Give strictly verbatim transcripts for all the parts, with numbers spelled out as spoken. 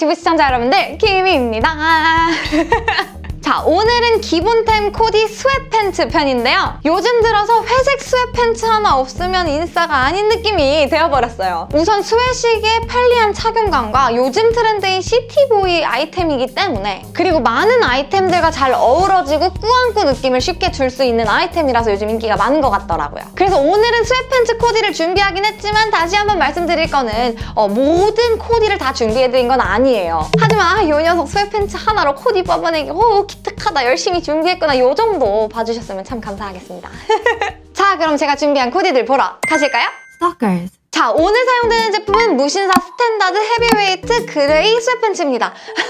유튜브 시청자 여러분들, 키미입니다. 자, 오늘은 기본템 코디 스웨트팬츠 편인데요. 요즘 들어서 회색 스웨트팬츠 하나 없으면 인싸가 아닌 느낌이 되어버렸어요. 우선 스웨식의 편리한 착용감과 요즘 트렌드인 시티보이 아이템이기 때문에, 그리고 많은 아이템들과 잘 어우러지고 꾸안꾸 느낌을 쉽게 줄 수 있는 아이템이라서 요즘 인기가 많은 것 같더라고요. 그래서 오늘은 스웨트팬츠 코디를 준비하긴 했지만 다시 한번 말씀드릴 거는 어, 모든 코디를 다 준비해드린 건 아니에요. 하지만 아, 이 녀석 스웨트팬츠 하나로 코디 뽑아내기 오 기특하다, 열심히 준비했구나, 요 정도 봐주셨으면 참 감사하겠습니다. 자, 그럼 제가 준비한 코디들 보러 가실까요? Stalkers. 자, 오늘 사용되는 제품은 무신사 스탠다드 헤비웨이트 그레이 스웨트팬츠입니다.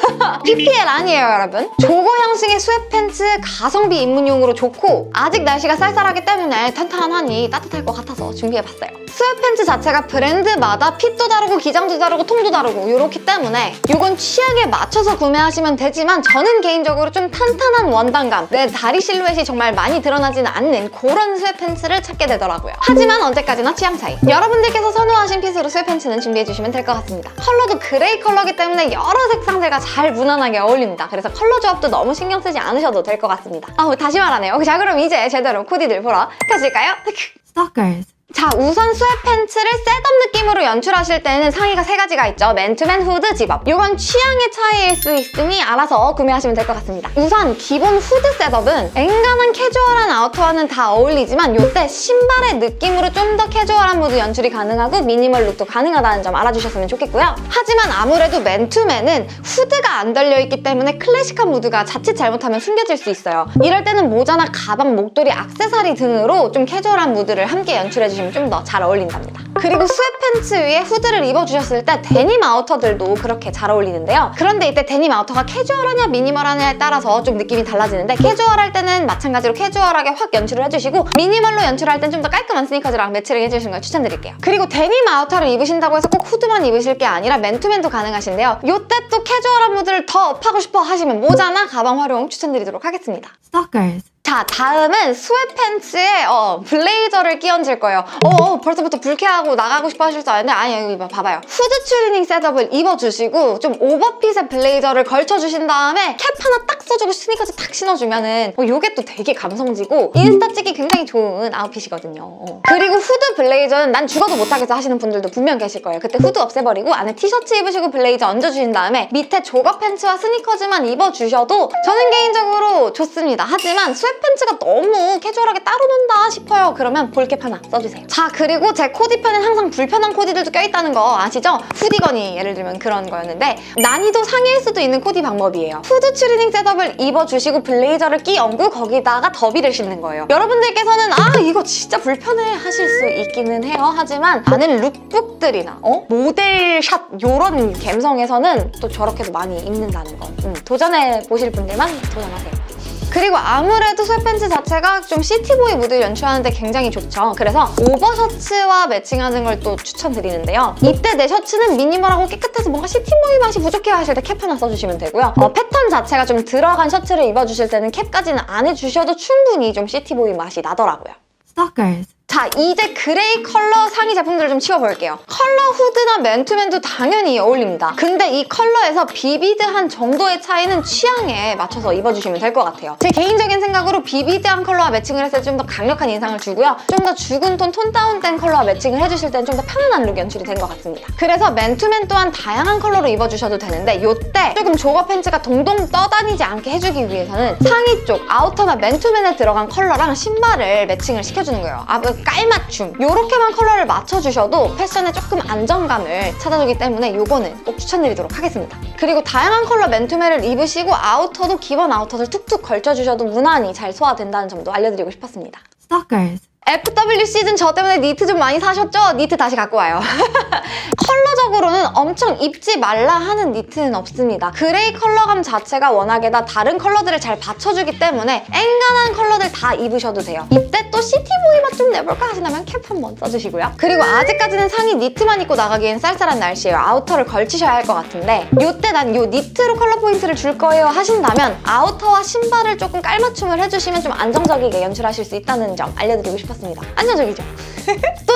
피피엘 아니에요, 여러분. 조거 형식의 스웨트팬츠 가성비 입문용으로 좋고 아직 날씨가 쌀쌀하기 때문에 탄탄하니 따뜻할 것 같아서 준비해봤어요. 스웨트팬츠 자체가 브랜드마다 핏도 다르고 기장도 다르고 통도 다르고 이렇기 때문에 이건 취향에 맞춰서 구매하시면 되지만 저는 개인적으로 좀 탄탄한 원단감, 내 다리 실루엣이 정말 많이 드러나지는 않는 그런 스웨트팬츠를 찾게 되더라고요. 하지만 언제까지나 취향 차이. 여러분들께서 선호하신 핏으로 스웨트팬츠는 준비해주시면 될 것 같습니다. 컬러도 그레이 컬러기 때문에 여러 색상들과 잘 무난하게 어울립니다. 그래서 컬러 조합도 너무 신경 쓰지 않으셔도 될 것 같습니다. 아우, 다시 말하네요. 자, 그럼 이제 제대로 코디들 보러 가실까요? Stalkers. 자, 우선 스웨트팬츠를 셋업 느낌으로 연출하실 때는 상의가 세 가지가 있죠. 맨투맨, 후드, 집업. 이건 취향의 차이일 수 있으니 알아서 구매하시면 될 것 같습니다. 우선 기본 후드 셋업은 엔간한 캐주얼한 아우터와는 다 어울리지만 이때 신발의 느낌으로 좀 더 캐주얼한 무드 연출이 가능하고 미니멀 룩도 가능하다는 점 알아주셨으면 좋겠고요. 하지만 아무래도 맨투맨은 후드가 안 달려있기 때문에 클래식한 무드가 자칫 잘못하면 숨겨질 수 있어요. 이럴 때는 모자나 가방, 목도리, 액세서리 등으로 좀 캐주얼한 무드를 함께 연출해주시면 좀 더 잘 어울린답니다. 그리고 스웨트팬츠 위에 후드를 입어주셨을 때 데님 아우터들도 그렇게 잘 어울리는데요. 그런데 이때 데님 아우터가 캐주얼하냐 미니멀하냐에 따라서 좀 느낌이 달라지는데, 캐주얼할 때는 마찬가지로 캐주얼하게 확 연출을 해주시고 미니멀로 연출할 땐 좀 더 깔끔한 스니커즈랑 매치를 해주시는 걸 추천드릴게요. 그리고 데님 아우터를 입으신다고 해서 꼭 후드만 입으실 게 아니라 맨투맨도 가능하신데요. 이때 또 캐주얼한 무드를 더 업하고 싶어 하시면 모자나 가방 활용 추천드리도록 하겠습니다. Stalkers. 자, 다음은 스웨트팬츠에 어, 블레이저를 끼얹을 거예요. 어, 어 벌써부터 불쾌하고 나가고 싶어 하실 줄 아는데 아니, 여기 봐봐요. 후드 추리닝 셋업을 입어주시고 좀 오버핏의 블레이저를 걸쳐주신 다음에 캡 하나 딱 써주고 스니커즈 탁 신어주면은 어, 요게 또 되게 감성지고 인스타 찍기 굉장히 좋은 아웃핏이거든요. 어. 그리고 후드 블레이저는 난 죽어도 못하겠어 하시는 분들도 분명 계실 거예요. 그때 후드 없애버리고 안에 티셔츠 입으시고 블레이저 얹어주신 다음에 밑에 조거 팬츠와 스니커즈만 입어주셔도 저는 개인적으로 좋습니다. 하지만 스웨트 팬츠가 너무 캐주얼하게 따로 논다 싶어요. 그러면 볼캡 하나 써주세요. 자, 그리고 제 코디편엔 항상 불편한 코디들도 껴있다는 거 아시죠? 후디건이 예를 들면 그런 거였는데 난이도 상일 수도 있는 코디 방법이에요. 후드 추리닝 셋업을 입어주시고 블레이저를 끼얹고 거기다가 더비를 신는 거예요. 여러분들께서는 아 이거 진짜 불편해 하실 수 있기는 해요. 하지만 많은 룩북들이나 어? 모델샷 요런 감성에서는 또 저렇게도 많이 입는다는 거 음, 도전해보실 분들만 도전하세요. 그리고 아무래도 스웨트팬츠 자체가 좀 시티보이 무드를 연출하는데 굉장히 좋죠. 그래서 오버셔츠와 매칭하는 걸 또 추천드리는데요. 이때 내 셔츠는 미니멀하고 깨끗해서 뭔가 시티보이 맛이 부족해 하실 때 캡 하나 써주시면 되고요. 어, 패턴 자체가 좀 들어간 셔츠를 입어주실 때는 캡까지는 안 해주셔도 충분히 좀 시티보이 맛이 나더라고요. Stalkers. 자, 이제 그레이 컬러 상의 제품들을 좀 치워볼게요. 컬러 후드나 맨투맨도 당연히 어울립니다. 근데 이 컬러에서 비비드한 정도의 차이는 취향에 맞춰서 입어주시면 될 것 같아요. 제 개인적인 생각으로 비비드한 컬러와 매칭을 했을 때 좀 더 강력한 인상을 주고요. 좀 더 죽은 톤, 톤 다운된 컬러와 매칭을 해주실 때는 좀 더 편안한 룩 연출이 된 것 같습니다. 그래서 맨투맨 또한 다양한 컬러로 입어주셔도 되는데 이때 조금 조거 팬츠가 동동 떠다니지 않게 해주기 위해서는 상의 쪽, 아우터나 맨투맨에 들어간 컬러랑 신발을 매칭을 시켜주는 거예요. 아, 깔맞춤 요렇게만 컬러를 맞춰주셔도 패션에 조금 안정감을 찾아주기 때문에 요거는 꼭 추천드리도록 하겠습니다. 그리고 다양한 컬러 맨투맨을 입으시고 아우터도 기본 아우터를 툭툭 걸쳐주셔도 무난히 잘 소화된다는 점도 알려드리고 싶었습니다. Stalkers. 에프더블유 시즌 저 때문에 니트 좀 많이 사셨죠? 니트 다시 갖고 와요. 컬러적으로는 엄청 입지 말라 하는 니트는 없습니다. 그레이 컬러감 자체가 워낙에다 다른 컬러들을 잘 받쳐주기 때문에 엔간한 컬러들 다 입으셔도 돼요. 이때 또 시티보이 맛 좀 내볼까 하시다면 캡 한번 써주시고요. 그리고 아직까지는 상의 니트만 입고 나가기엔 쌀쌀한 날씨예요. 아우터를 걸치셔야 할 것 같은데 이때 난 요 니트로 컬러 포인트를 줄 거예요 하신다면 아우터와 신발을 조금 깔맞춤을 해주시면 좀 안정적이게 연출하실 수 있다는 점 알려드리고 싶었습니다. 안정적이죠? 또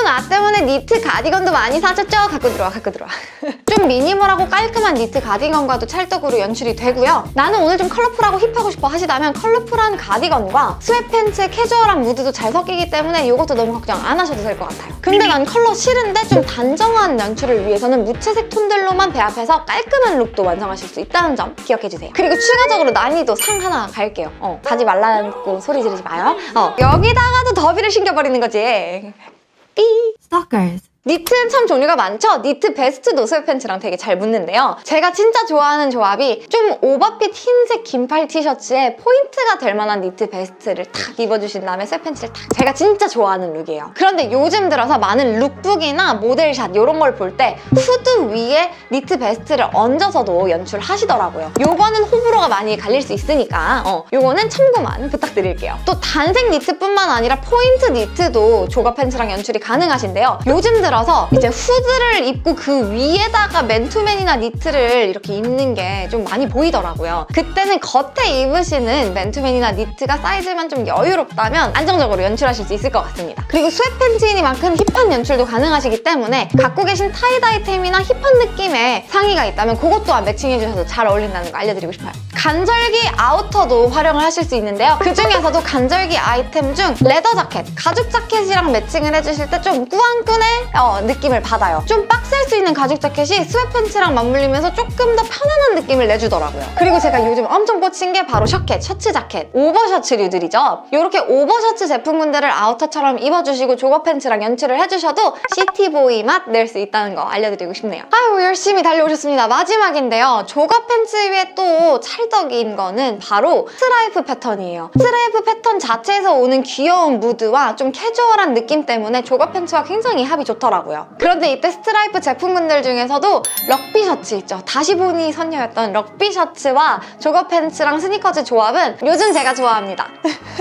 나 때문에 니트 가디건도 많이 사줬죠? 갖고 들어와 갖고 들어와. 좀 미니멀하고 깔끔한 니트 가디건과도 찰떡으로 연출이 되고요. 나는 오늘 좀 컬러풀하고 힙하고 싶어 하시다면 컬러풀한 가디건과 스웨트팬츠의 캐주얼한 무드도 잘 섞이기 때문에 이것도 너무 걱정 안 하셔도 될 것 같아요. 근데 난 컬러 싫은데 좀 단정한 연출을 위해서는 무채색 톤들로만 배합해서 깔끔한 룩도 완성하실 수 있다는 점 기억해주세요. 그리고 추가적으로 난이도 상 하나 갈게요. 어, 가지 말라고 소리 지르지 마요. 어, 여기다가도 더비를 신겨버리는 거지. 삐. Stalkers. 니트는 참 종류가 많죠? 니트 베스트도 스웨트팬츠랑 되게 잘 붙는데요. 제가 진짜 좋아하는 조합이 좀 오버핏 흰색 긴팔 티셔츠에 포인트가 될 만한 니트 베스트를 탁 입어주신 다음에 스웨트팬츠를 탁 제가 진짜 좋아하는 룩이에요. 그런데 요즘 들어서 많은 룩북이나 모델샷 이런 걸 볼 때 후드 위에 니트 베스트를 얹어서도 연출하시더라고요. 요거는 호불호가 많이 갈릴 수 있으니까 어, 요거는 참고만 부탁드릴게요. 또 단색 니트뿐만 아니라 포인트 니트도 조거 팬츠랑 연출이 가능하신데요. 요즘 들어 서 이제 후드를 입고 그 위에다가 맨투맨이나 니트를 이렇게 입는 게 좀 많이 보이더라고요. 그때는 겉에 입으시는 맨투맨이나 니트가 사이즈만 좀 여유롭다면 안정적으로 연출하실 수 있을 것 같습니다. 그리고 스웨트팬츠이니만큼 힙한 연출도 가능하시기 때문에 갖고 계신 타이드 아이템이나 힙한 느낌의 상의가 있다면 그것 또한 매칭해주셔서 잘 어울린다는 거 알려드리고 싶어요. 간절기 아우터도 활용을 하실 수 있는데요. 그 중에서도 간절기 아이템 중 레더 자켓, 가죽 자켓이랑 매칭을 해주실 때 좀 꾸안꾸네 어, 느낌을 받아요. 좀 빡셀 수 있는 가죽 자켓이 스웨트팬츠랑 맞물리면서 조금 더 편안한 느낌을 내주더라고요. 그리고 제가 요즘 엄청 꽂힌 게 바로 셔켓, 셔츠 자켓, 오버셔츠류들이죠. 이렇게 오버셔츠 제품군들을 아우터처럼 입어주시고 조거 팬츠랑 연출을 해주셔도 시티보이 맛 낼 수 있다는 거 알려드리고 싶네요. 아유 열심히 달려오셨습니다. 마지막인데요. 조거 팬츠 위에 또 찰떡인 거는 바로 스트라이프 패턴이에요. 스트라이프 패턴 자체에서 오는 귀여운 무드와 좀 캐주얼한 느낌 때문에 조거 팬츠와 굉장히 합이 좋더라고요. 그런데 이때 스트라이프 제품군들 중에서도 럭비 셔츠 있죠. 다시 보니 선녀였던 럭비 셔츠와 조거 팬츠랑 스니커즈 조합은 요즘 제가 좋아합니다.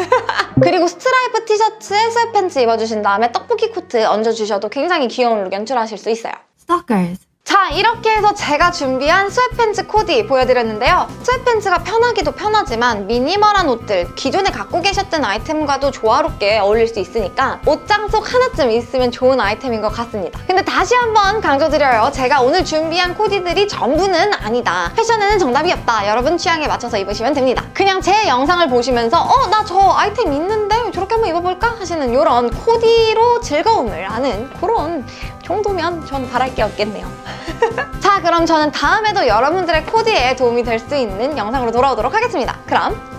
그리고 스트라이프 티셔츠에 스웨트팬츠 입어주신 다음에 떡볶이 코트 얹어주셔도 굉장히 귀여운 룩 연출하실 수 있어요. Stalkers. 자, 이렇게 해서 제가 준비한 스웨트팬츠 코디 보여드렸는데요. 스웨트팬츠가 편하기도 편하지만 미니멀한 옷들, 기존에 갖고 계셨던 아이템과도 조화롭게 어울릴 수 있으니까 옷장 속 하나쯤 있으면 좋은 아이템인 것 같습니다. 근데 다시 한번 강조드려요. 제가 오늘 준비한 코디들이 전부는 아니다. 패션에는 정답이 없다. 여러분 취향에 맞춰서 입으시면 됩니다. 그냥 제 영상을 보시면서 어, 나 저 아이템 있는데 저렇게 한번 입어볼까? 하시는 이런 코디로 즐거움을 하는 그런 정도면 전 바랄 게 없겠네요. 자, 그럼 저는 다음에도 여러분들의 코디에 도움이 될 수 있는 영상으로 돌아오도록 하겠습니다. 그럼